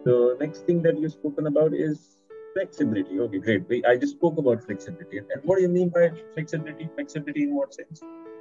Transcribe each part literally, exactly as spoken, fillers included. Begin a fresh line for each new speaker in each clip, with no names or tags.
The next thing that you've spoken about is flexibility. Okay, great. We, I just spoke about flexibility. And what do you mean by flexibility? Flexibility in what sense?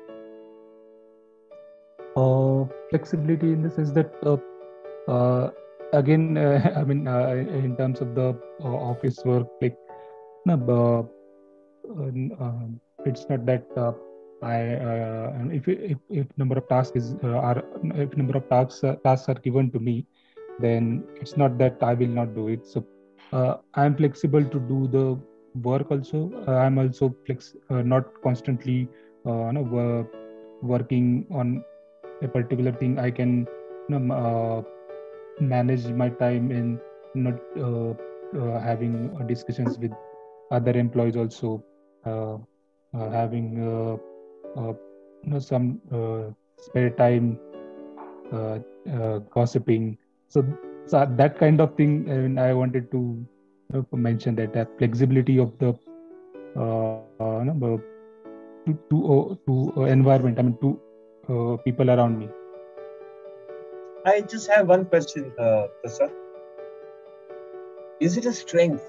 Uh, flexibility in the sense that uh, uh, again, uh, I mean, uh, in terms of the uh, office work, like no, uh, uh, it's not that uh, I uh, and if, if if number of tasks is uh, are if number of tasks uh, tasks are given to me, then it's not that I will not do it. So uh, I'm flexible to do the work also. Uh, I'm also flex uh, not constantly uh, no, wo- working on a particular thing. I can you know, uh, manage my time in not uh, uh, having uh, discussions with other employees also, uh, uh, having uh, uh, you know, some uh, spare time uh, uh, gossiping. So, so that kind of thing. I mean, I wanted to uh, mention that that flexibility of the uh, you know, to to uh, to uh, environment. I mean, to uh, people around me.
I just have one question, uh, Prasad. Is it a strength,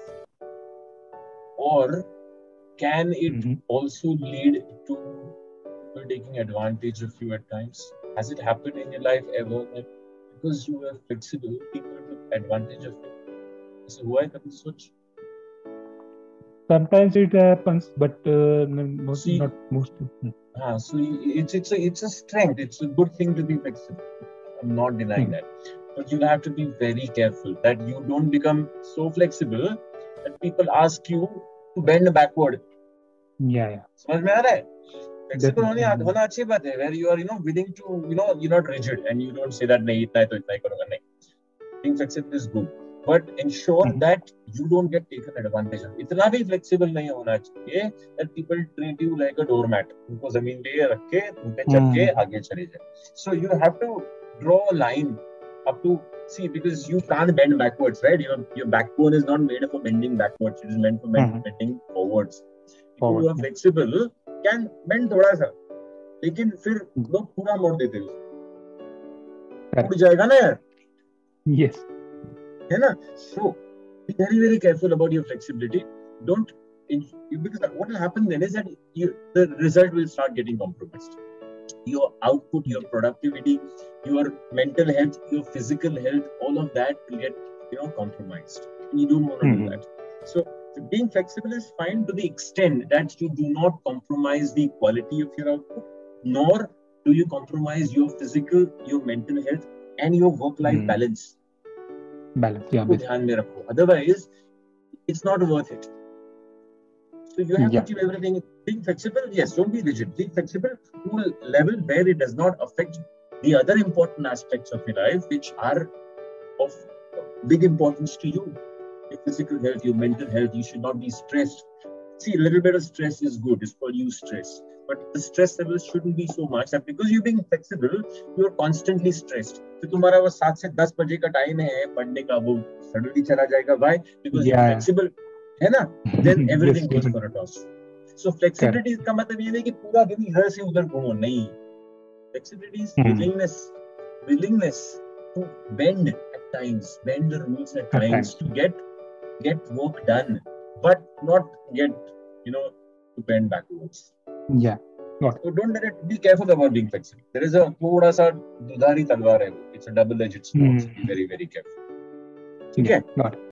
or can it
Mm-hmm.
also lead to people taking advantage of you at times? Has it happened in your life ever that because you were flexible, people took advantage of you? So, who I can switch?
Sometimes it happens, but uh, n- most,
See,
not most.
uh, so it's it's a it's a strength. It's a good thing to be flexible. I'm not denying
Mm.
that, but you have to be very careful that you don't become so flexible that people ask you to bend backward.
Yeah, yeah,
समझ में आ रहा है? Flexible होने
definitely. Mm.
होना अच्छी बात है. Where you are, you know, willing to, you know, you're not rigid and you don't say that नहीं इतना है तो इतना ही करूँगा नहीं. Being flexible is good, but ensure
Mhm.
that you don't get taken advantage of. इतना भी flexible नहीं होना चाहिए that people treat you like a doormat. उनको जमीन पे रख के उन पे चढ़ के
Mm.
आगे चले जाए. So you have to draw a line up to see, because you can't bend backwards, right? Your your backbone is not made for bending backwards. It is meant for
Mhm.
bending forwards. People
Forward.
who are
Yeah.
flexible can bend थोड़ा सा, लेकिन फिर
Mm.
लोग पूरा मोड़ देते हैं.
Correct.
उड़ जाएगा ना यार,
Yes.
है ना? So be very very careful about your flexibility. Don't, because what will happen then is that you, the result will start getting compromised. Your output, your productivity, your mental health, your physical health, all of that will get, you know, compromised. And you don't want to
Mhm.
do that. So being flexible is fine to the extent that you do not compromise the quality of your output, nor do you compromise your physical, your mental health, and your work-life
Mm.
balance.
Balance. Yeah.
इसको
Basically.
ध्यान में रखो. Otherwise, it's not worth it. So you have to
Yeah.
keep everything. Being flexible, yes, don't be rigid. Being flexible to a level where it does not affect the other important aspects of your life, which are of big importance to you. Your physical health, your mental health. You should not be stressed. See, a little bit of stress is good. It's called eustress. But the stress levels shouldn't be so much that because you're being flexible, you're constantly stressed. तो तुम्हारा वो सात से दस बजे का time है पढ़ने का, वो सडनली चला जाएगा. Why? Because you're
Yeah.
flexible, है ना? Then
Yes.
everything goes
Even.
for a toss. So flexibility
Correct.
का मतलब ये नहीं कि पूरा दिन इधर से उधर घूमो, नहीं. Flexibility is
Mm.
willingness, willingness to bend at times, bend the rules at
At
times
times.
to get get work done, but not get, you know, to bend backwards.
Yeah. Got it.
So don't let it, be careful about being flexible. There is a थोड़ा सा दुधारी तलवार है. It's a double-edged sword. So be
Mm.
very very careful. ठीक
Yeah.
है?
Got it.